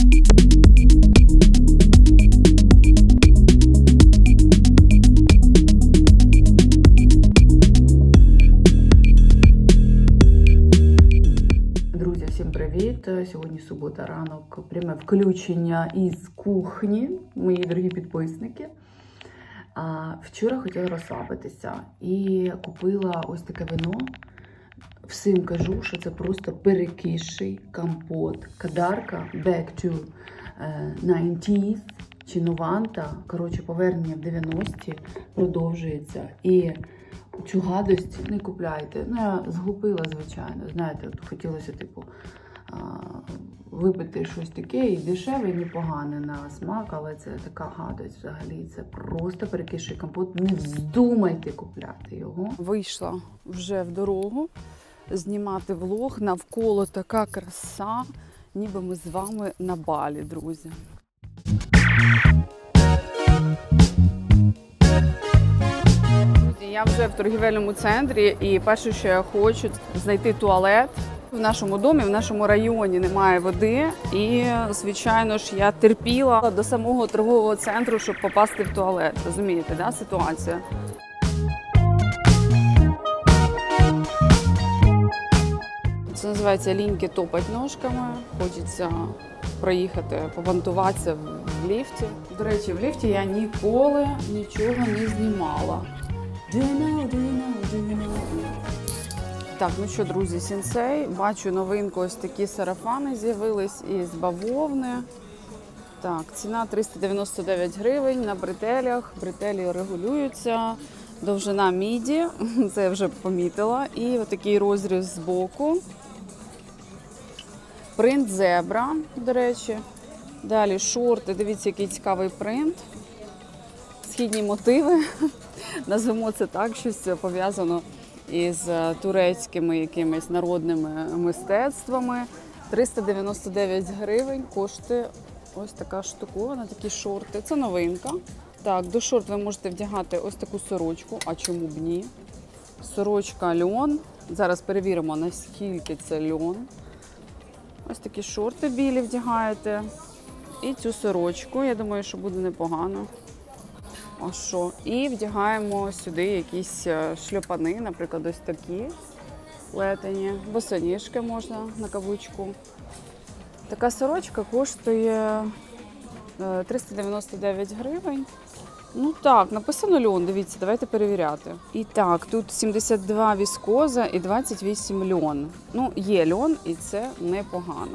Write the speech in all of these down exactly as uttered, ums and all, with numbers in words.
Сьогодні субота, ранок, пряме включення із кухні, мої дорогі підписники. А, вчора хотіла розслабитися і купила ось таке вино. Всім кажу, що це просто перекисший компот. Кадарка Back to дев'яності чи Нованта. Коротше, повернення в дев'яності продовжується. І цю гадость не купляйте. Ну, я згубила, звичайно. Знаєте, от хотілося, типу, випити щось таке і дешеве, і непогане на смак, але це така гадость взагалі. Це просто перекисший компот. Не вздумайте купляти його. Вийшла вже в дорогу знімати влог. Навколо така краса, ніби ми з вами на Балі, друзі. Я вже в торгівельному центрі і перше, що я хочу, знайти туалет. В нашому домі, в нашому районі немає води і, звичайно ж, я терпіла до самого торгового центру, щоб попасти в туалет. Розумієте, да, ситуація? Це називається ліньки топать ножками. Хочеться проїхати, побантуватися в ліфті. До речі, в ліфті я ніколи нічого не знімала. Do you know, do you know, do you know? Так, ну що, друзі, сенсей, бачу новинку, ось такі сарафани з'явились із бавовни. Так, ціна триста дев'яносто дев'ять гривень на бретелях. Бретелі регулюються. Довжина міді, це я вже помітила. І отакий розріз збоку. Принт зебра, до речі. Далі шорти, дивіться, який цікавий принт. Східні мотиви. Назвемо це так, щось пов'язано із турецькими якимись народними мистецтвами. триста дев'яносто дев'ять гривень коштує ось така штуковина, такі шорти. Це новинка. Так, до шорт ви можете вдягати ось таку сорочку, а чому б ні? Сорочка льон. Зараз перевіримо, наскільки це льон. Ось такі шорти білі вдягаєте. І цю сорочку, я думаю, що буде непогано. А що? І вдягаємо сюди якісь шльопани, наприклад, ось такі плетені. Босоніжки можна на каблучку. Така сорочка коштує триста дев'яносто дев'ять гривень. Ну так, написано льон, дивіться, давайте перевіряти. І так, тут сімдесят два віскоза і двадцять вісім льон. Ну, є льон і це непогано.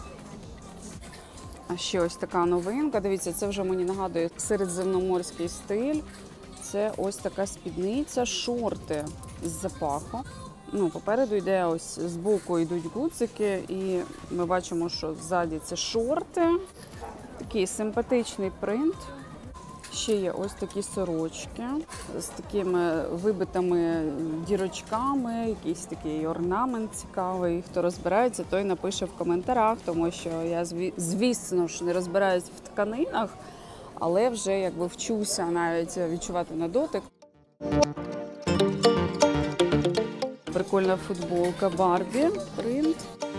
А ще ось така новинка. Дивіться, це вже мені нагадує середземноморський стиль. Це ось така спідниця, шорти з запаху. Ну, попереду йде ось, збоку йдуть гудзики, і ми бачимо, що ззаді це шорти. Такий симпатичний принт. Ще є ось такі сорочки з такими вибитими дірочками, якийсь такий орнамент цікавий. Хто розбирається, той напише в коментарях, тому що я, звісно ж, не розбираюсь в тканинах, але вже якби вчуся навіть відчувати на дотик. Прикольна футболка Барбі, принт.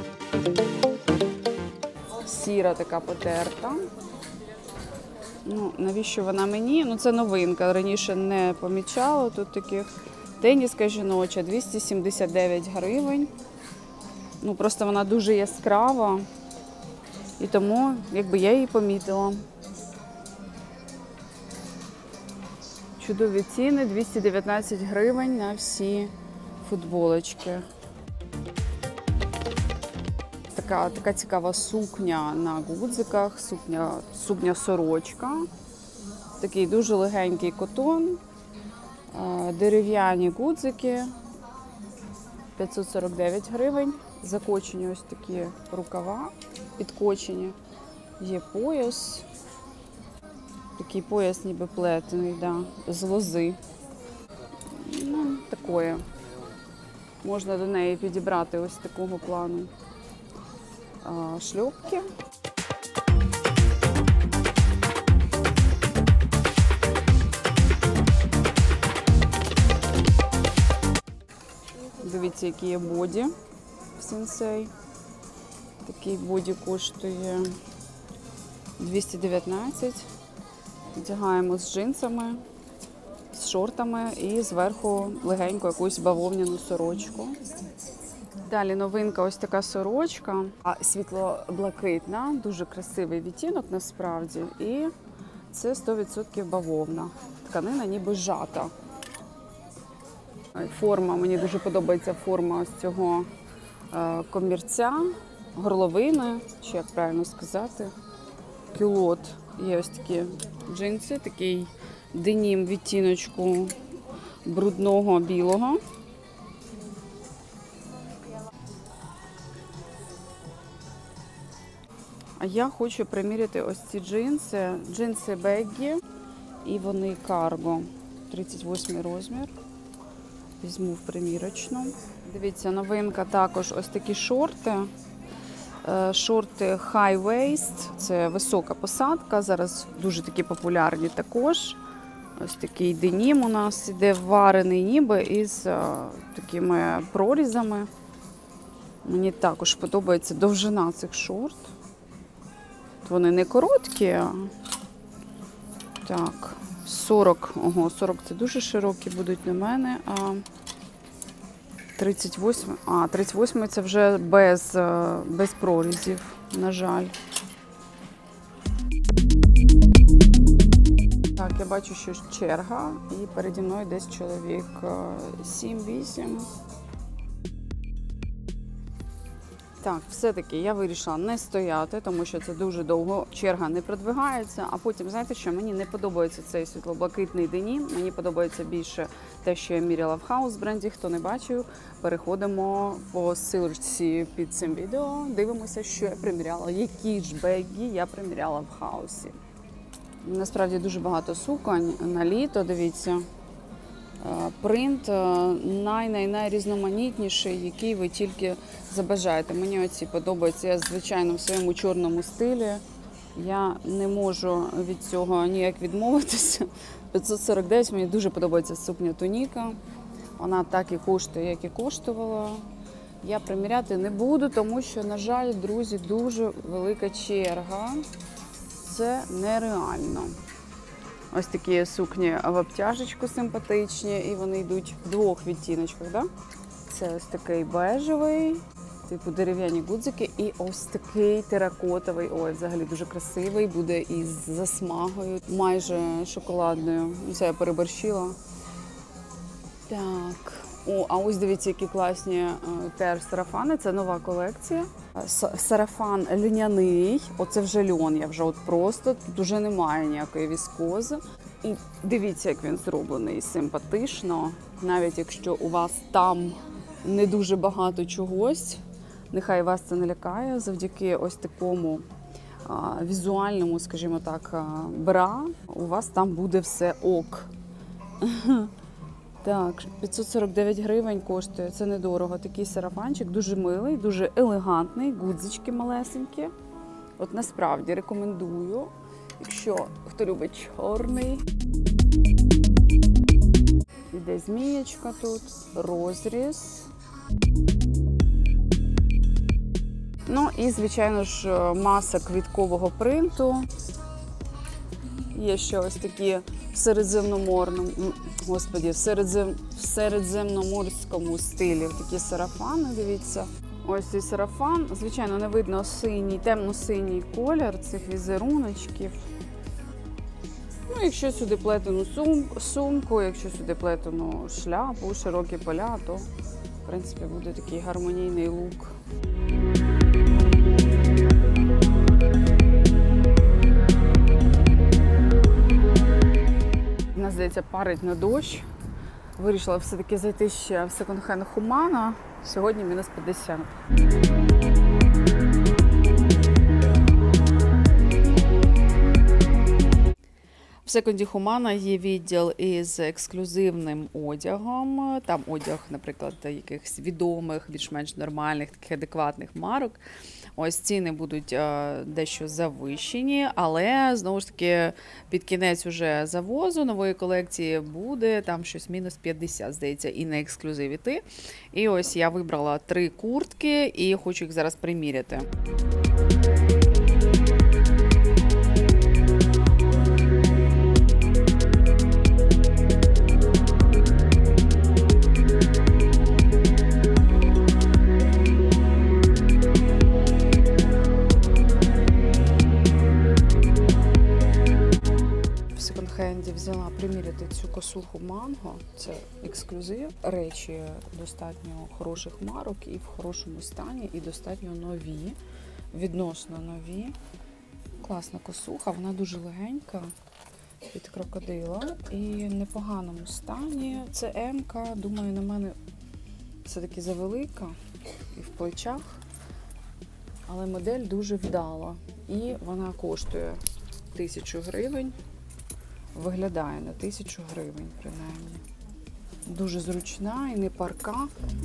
Сіра така потерта. Ну, навіщо вона мені? Ну, це новинка, раніше не помічала тут таких. Теніска жіноча, двісті сімдесят дев'ять гривень. Ну, просто вона дуже яскрава, і тому, якби, я її помітила. Чудові ціни, двісті дев'ятнадцять гривень на всі футболочки. Така, така цікава сукня на гудзиках, сукня, сукня-сорочка. Такий дуже легенький котон, дерев'яні гудзики, п'ятсот сорок дев'ять гривень. Закочені ось такі рукава, підкочені. Є пояс, такий пояс ніби плетений, да, з лози. Ну, такое. Можна до неї підібрати ось такого плану шльопки. Дивіться, які є боді в сенсей. Такий боді коштує двісті дев'ятнадцять. Одягаємо з джинсами, з шортами і зверху легенько якусь бавовняну сорочку. Далі новинка ось така сорочка, світло-блакитна, дуже красивий відтінок насправді. І це сто відсотків бавовна. Тканина ніби жата. Форма, мені дуже подобається форма ось цього комірця, горловини, чи як правильно сказати, кюлот. Є ось такі джинси, такий денім відтіночку брудного білого. А я хочу приміряти ось ці джинси. Джинси Беггі, і вони карго. тридцять восьмий розмір. Візьму в примірочну. Дивіться, новинка також ось такі шорти. Шорти high waist, це висока посадка, зараз дуже такі популярні також. Ось такий денім у нас іде варений ніби із а, такими прорізами. Мені також подобається довжина цих шорт. Вони не короткі, а так, сорок, ого, сорок це дуже широкі будуть на мене, а тридцять восьмий, а, тридцять восьмий це вже без, без прорізів, на жаль. Так, я бачу, що черга, і переді мною десь чоловік сім-вісім. Так, все-таки я вирішила не стояти, тому що це дуже довго, черга не продвигається. А потім, знаєте що, мені не подобається цей світло-блакитний денім, мені подобається більше те, що я міряла в Хаус бренді. Хто не бачив, переходимо по ссылочці під цим відео, дивимося, що я приміряла, які ж бегі я приміряла в Хаусі. Насправді дуже багато суконь на літо, дивіться. Принт най-най-найрізноманітніший, який ви тільки забажаєте. Мені оці подобаються. Я, звичайно, в своєму чорному стилі. Я не можу від цього ніяк відмовитися. п'ятсот сорок дев'ять, мені дуже подобається сукня туніка. Вона так і коштує, як і коштувала. Я приміряти не буду, тому що, на жаль, друзі, дуже велика черга. Це нереально. Ось такі сукні в обтяжечку симпатичні, і вони йдуть в двох відтіночках. Да? Це ось такий бежевий, типу дерев'яні гудзики, і ось такий теракотовий, ой, взагалі дуже красивий, буде із засмагою, майже шоколадною. Це я переборщила. Так, о, а ось дивіться, які класні теж сарафани, це нова колекція. Сарафан льняний, оце вже льон, я вже от просто, тут вже немає ніякої віскози. І дивіться, як він зроблений, симпатично, навіть якщо у вас там не дуже багато чогось, нехай вас це не лякає, завдяки ось такому а, візуальному, скажімо так, а, бра, у вас там буде все ок. Так, п'ятсот сорок дев'ять гривень коштує, це недорого. Такий сарафанчик, дуже милий, дуже елегантний, гудзички малесенькі. От насправді рекомендую, якщо хто любить чорний. Іде змієчка тут, розріз. Ну і, звичайно ж, маса квіткового принту. Є ще ось такі в середземноморному, господі, в, середзем, в середземноморському стилі такі сарафани, дивіться. Ось цей сарафан, звичайно, не видно синій, темно-синій колір цих візеруночків. Ну, якщо сюди плетену сум, сумку, якщо сюди плетену шляпу, широкі поля, то, в принципі, буде такий гармонійний лук. Нас, здається, парить на дощ. Вирішила все-таки зайти ще в секонд-хенд Humana. Сьогодні мінус п'ятдесят. В секонді Humana є відділ із ексклюзивним одягом. Там одяг, наприклад, якихось відомих, більш-менш нормальних, таких адекватних марок. Ось ціни будуть е, дещо завищені, але, знову ж таки, під кінець уже завозу нової колекції буде там щось мінус п'ятдесят, здається, і на ексклюзив іти. І ось я вибрала три куртки і хочу їх зараз приміряти. взяла приміряти цю косуху Манго. Це ексклюзив. Речі достатньо хороших марок і в хорошому стані, і достатньо нові, відносно нові. Класна косуха, вона дуже легенька, від крокодила і в непоганому стані. Це М-ка, думаю, на мене все-таки завелика і в плечах, але модель дуже вдала. І вона коштує тисячу гривень, виглядає на тисячу гривень принаймні. Дуже зручна і не парка.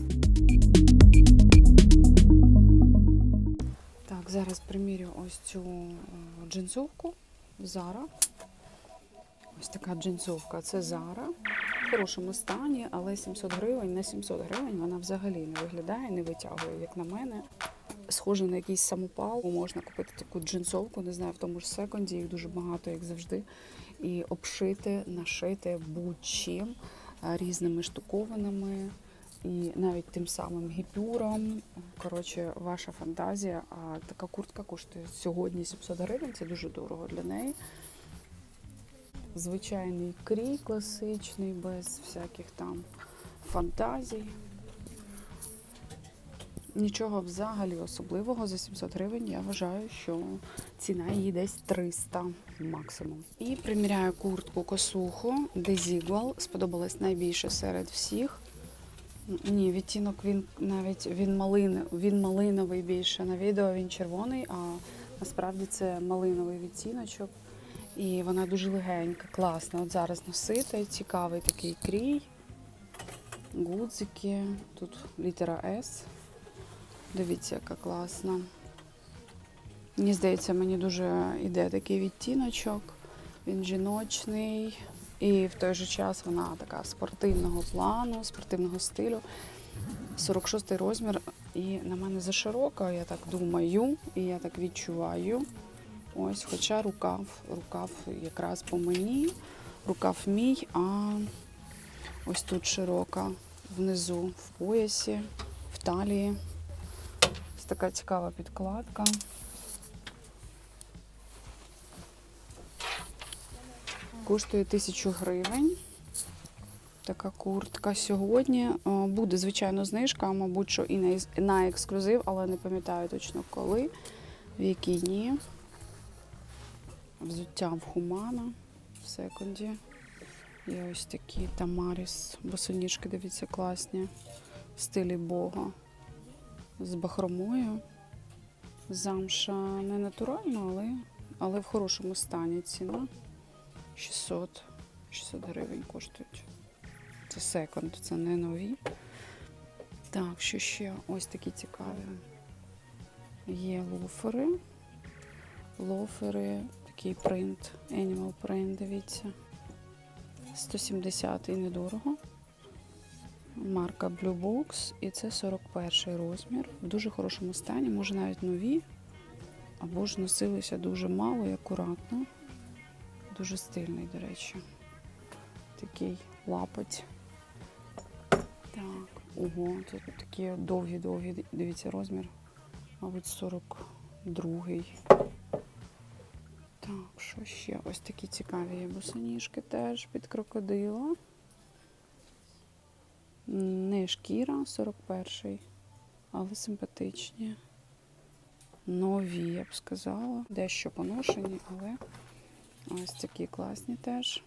Так, зараз примірю ось цю джинсовку Zara. Ось така джинсовка, це Zara. В хорошому стані, але сімсот гривень, на сімсот гривень вона взагалі не виглядає, не витягує, як на мене. Схоже на якийсь самопал. Можна купити таку джинсовку, не знаю, в тому ж секонді, їх дуже багато, як завжди. І обшити, нашити будь-чим, різними штуковинами і навіть тим самим гіпюром. Коротше, ваша фантазія. А така куртка коштує сьогодні сімсот гривень, це дуже дорого для неї. Звичайний крій класичний, без всяких там фантазій. Нічого взагалі особливого за сімсот гривень. Я вважаю, що ціна її десь триста максимум. І приміряю куртку косуху Desigual. Сподобалась найбільше серед всіх. Ні, відтінок він навіть він, малин, він малиновий більше. На відео він червоний, а насправді це малиновий відтіночок. І вона дуже легенька, класна. От зараз носити, цікавий такий крій. Гудзики, тут літера С. Дивіться, яка класна. Мені здається, мені дуже йде такий відтіночок. Він жіночний. І в той же час вона така спортивного плану, спортивного стилю. сорок шостий розмір. І на мене заширока, я так думаю, і я так відчуваю. Ось, хоча рукав, рукав якраз по мені, рукав мій, а ось тут широка, внизу, в поясі, в талії. Ось така цікава підкладка. Коштує тисячу гривень. Така куртка сьогодні. Буде, звичайно, знижка, мабуть, що і на ексклюзив, але не пам'ятаю точно коли, в якій ні. Взуття в Humana, в секонді. Є ось такі Тамаріс, босоніжки, дивіться, класні, в стилі бога, з бахромою. Замша не натуральна, але, але в хорошому стані ціна. шістсот гривень коштують. Це секонд, це не нові. Так, що ще? Ось такі цікаві. Є лофери. Лофери. Такий принт, Animal Print, дивіться. сто сімдесят і недорого. Марка Blue Box. І це сорок перший розмір. В дуже хорошому стані, може навіть нові. Або ж носилися дуже мало і акуратно. Дуже стильний, до речі. Такий лапоть. Так, ого, тут такі довгі-довгі, дивіться, розмір. Мабуть, сорок другий. Так, що ще? Ось такі цікаві є босоніжки теж під крокодила. Не шкіра, сорок перший, але симпатичні. Нові, я б сказала. Дещо поношені, але ось такі класні теж.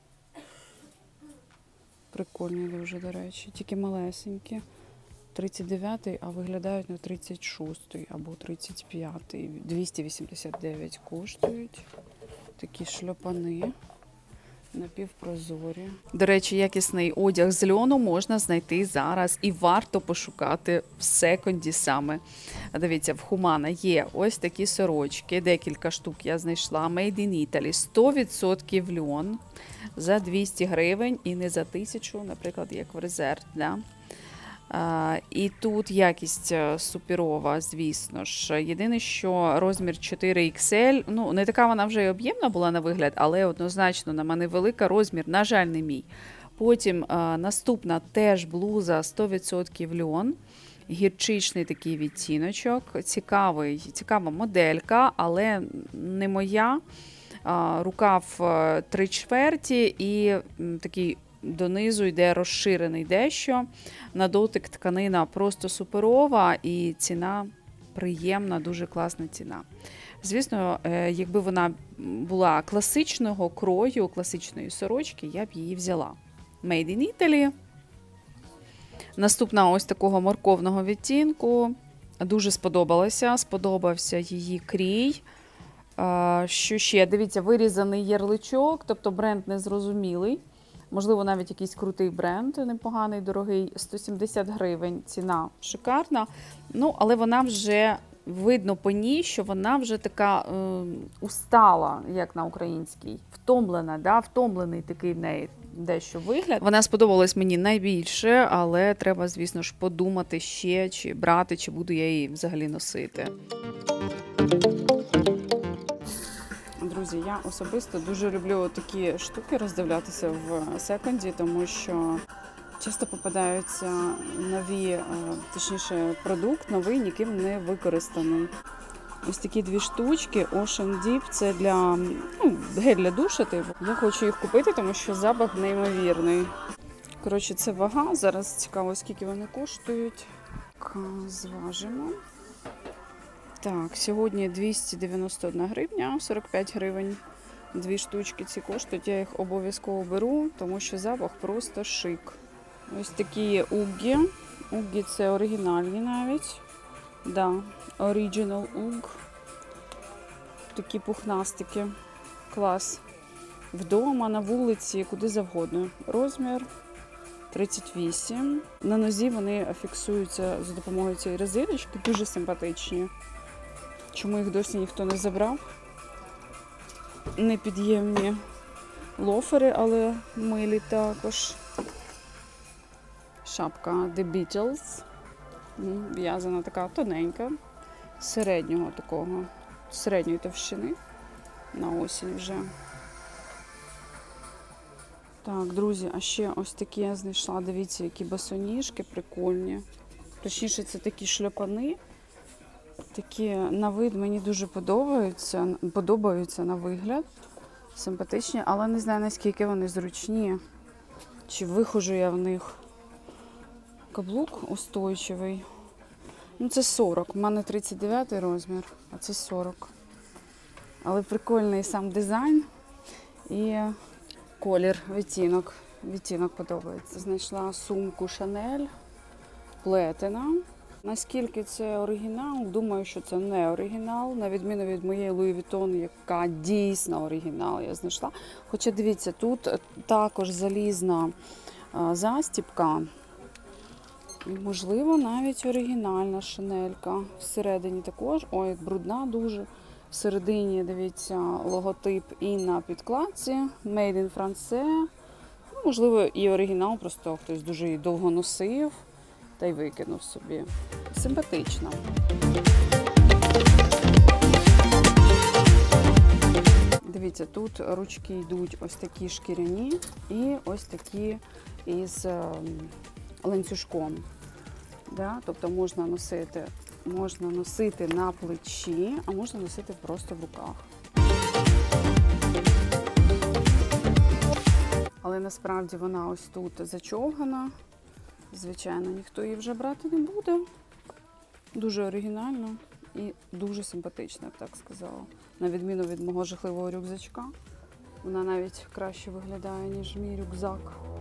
Прикольні дуже, до речі. Тільки малесенькі. тридцять дев'ятий, а виглядають на тридцять шостий або тридцять п'ятий. двісті вісімдесят дев'ять коштують. Такі шльопани напівпрозорі. До речі, якісний одяг з льону можна знайти зараз і варто пошукати в секонді саме. Дивіться, в Humana є ось такі сорочки, декілька штук я знайшла. Made in Italy, сто відсотків льон за двісті гривень і не за тисячу, наприклад, як в Резерв. Да? А, і тут якість суперова, звісно ж. Єдине, що розмір чотири ікс ель, ну, не така вона вже й об'ємна була на вигляд, але однозначно на мене велика, розмір, на жаль, не мій. Потім а, наступна теж блуза сто відсотків льон, гірчичний такий відтіночок, цікавий, цікава моделька, але не моя. рукав три чверті і м, такий донизу йде розширений дещо. На дотик тканина просто суперова і ціна приємна, дуже класна ціна. Звісно, якби вона була класичного крою, класичної сорочки, я б її взяла. Made in Italy. Наступна ось такого морковного відтінку. Дуже сподобалася, сподобався її крій. Що ще? Дивіться, вирізаний ярличок, тобто бренд незрозумілий. Можливо, навіть якийсь крутий бренд, непоганий, дорогий. сто сімдесят гривень, ціна шикарна. Ну, але вона вже, видно по ній, що вона вже така е, устала, як на українській. Втомлена, да? Втомлений такий в неї дещо вигляд. Вона сподобалась мені найбільше, але треба, звісно ж, подумати ще, чи брати, чи буду я її взагалі носити. Друзі, я особисто дуже люблю такі штуки роздивлятися в секонді, тому що часто попадаються нові, точніше, продукт новий, ніким не використаний. Ось такі дві штучки, Ocean Deep, це для, ну, гель для душа, типу. Я хочу їх купити, тому що запах неймовірний. Коротше, це вага, зараз цікаво, скільки вони коштують. Так, зважимо. Так, сьогодні двісті дев'яносто одна гривня, сорок п'ять гривень. Дві штучки ці коштують, я їх обов'язково беру, тому що запах просто шик. Ось такі уггі. Уггі це оригінальні навіть. Да, Original Ugg. Такі пухнастики. Клас. Вдома, на вулиці, куди завгодно. Розмір тридцять вісім. На нозі вони фіксуються за допомогою цієї резиночки. Дуже симпатичні. Чому їх досі ніхто не забрав? Непід'ємні лофери, але милі також. Шапка The Beatles. В'язана така тоненька, середнього такого, середньої товщини. На осінь вже. Так, друзі, а ще ось такі я знайшла. Дивіться, які босоніжки прикольні. Точніше, це такі шльопани. Такі на вид мені дуже подобаються, подобаються на вигляд. Симпатичні, але не знаю, наскільки вони зручні. Чи вихожу я в них. Каблук устойчивий. Ну, це сорок. У мене тридцять дев'ятий розмір, а це сорок. Але прикольний сам дизайн і колір, відтінок. Відтінок подобається. Знайшла сумку Chanel, плетена. Наскільки це оригінал? Думаю, що це не оригінал, на відміну від моєї Louis Vuitton, яка дійсно оригінал я знайшла. Хоча, дивіться, тут також залізна застібка. Можливо, навіть оригінальна шинелька. Всередині також, ой, брудна дуже. Всередині, дивіться, логотип і на підкладці. Made in France. Можливо, і оригінал, просто хтось дуже її довго носив та й викинув собі. Симпатично. Дивіться, тут ручки йдуть ось такі шкіряні і ось такі із ланцюжком. Да? Тобто можна носити, можна носити на плечі, а можна носити просто в руках. Але насправді вона ось тут зачовгана. Звичайно, ніхто її вже брати не буде. Дуже оригінально і дуже симпатично, я б так сказала. На відміну від мого жахливого рюкзачка. Вона навіть краще виглядає, ніж мій рюкзак.